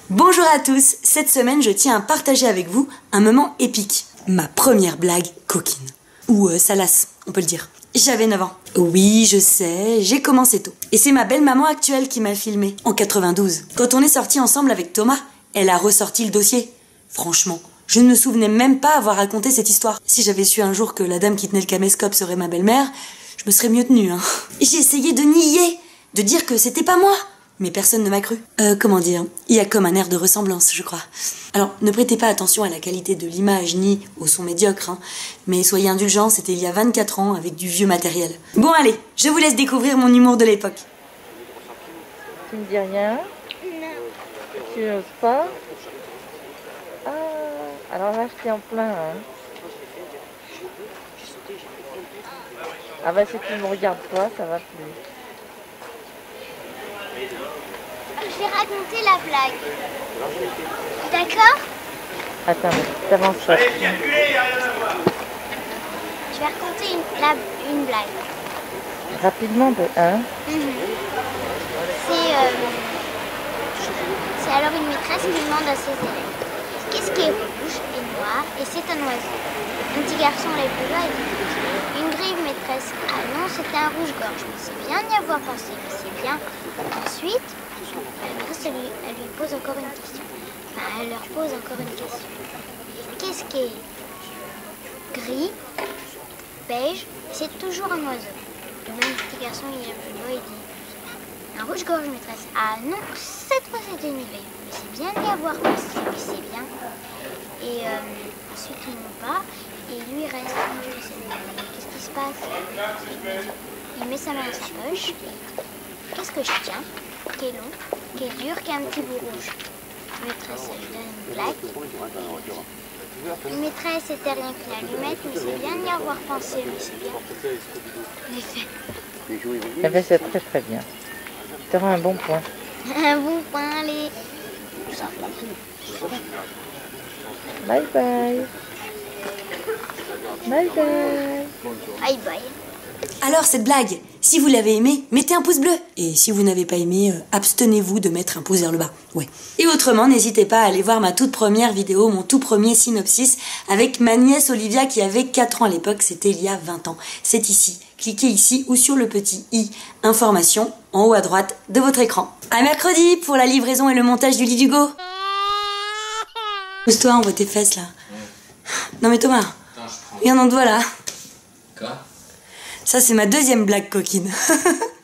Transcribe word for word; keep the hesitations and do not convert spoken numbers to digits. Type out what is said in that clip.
Bonjour à tous, cette semaine je tiens à partager avec vous un moment épique. Ma première blague coquine. Ou euh, salace, on peut le dire. J'avais neuf ans. Oui, je sais, j'ai commencé tôt. Et c'est ma belle-maman actuelle qui m'a filmé, en quatre-vingt-douze. Quand on est sortis ensemble avec Thomas, elle a ressorti le dossier. Franchement, je ne me souvenais même pas avoir raconté cette histoire. Si j'avais su un jour que la dame qui tenait le caméscope serait ma belle-mère, je me serais mieux tenue, hein. J'ai essayé de nier, de dire que c'était pas moi. Mais personne ne m'a cru. Euh, comment dire? Il y a comme un air de ressemblance, je crois. Alors, ne prêtez pas attention à la qualité de l'image, ni au son médiocre, hein. Mais soyez indulgents, c'était il y a vingt-quatre ans, avec du vieux matériel. Bon, allez, je vous laisse découvrir mon humour de l'époque. Tu me dis rien? Non. Tu n'oses pas? Ah, alors là, je t'ai en plein, hein. Ah bah, si tu me regardes pas, ça va plus. Je vais raconter la blague. D'accord? Attends, t'avances pas. Je vais raconter une, la, une blague. Rapidement de un. Mm-hmm. C'est euh, c'est alors une maîtresse qui demande à ses élèves qu'est-ce qui est rouge et noir et c'est un oiseau. Un petit garçon lève le doigt et dit une grille maîtresse. Ah non, c'était un rouge-gorge. Mais c'est bien d'y avoir pensé, mais c'est bien. Ensuite, la maîtresse elle lui, elle lui pose encore une question. Enfin, elle leur pose encore une question. Qu'est-ce qui est gris, beige, c'est toujours un oiseau. Le même petit garçon, il lève le doigt et dit un rouge-gorge maîtresse. Ah non, cette fois c'était une grille. Mais c'est bien d'y avoir pensé, mais c'est bien. Et euh, ensuite ils n'ont pas. Et lui reste. Qu'est-ce qui se passe? Il met sa main dans sa poche. Qu'est-ce que je tiens? Qui est long, qui est dur, qui a un petit bout rouge. La maîtresse, elle lui donne une plaque. Une maîtresse, c'était rien qu'une allumette, mais c'est bien d'y avoir pensé, mais c'est bien. En effet. Eh bien, c'est très très bien. Tu auras un bon point. Un bon point, allez. Bye bye. Bye bye. Bye bye. Alors, cette blague, si vous l'avez aimée, mettez un pouce bleu. Et si vous n'avez pas aimé, euh, abstenez-vous de mettre un pouce vers le bas. Ouais. Et autrement, n'hésitez pas à aller voir ma toute première vidéo, mon tout premier synopsis, avec ma nièce Olivia qui avait quatre ans à l'époque, c'était il y a vingt ans. C'est ici. Cliquez ici ou sur le petit i, information, en haut à droite de votre écran. À mercredi pour la livraison et le montage du lit d'Hugo. Pousse-toi, on voit tes fesses là. Non mais Thomas, regarde en doigt là. Quoi? Ça c'est ma deuxième blague coquine.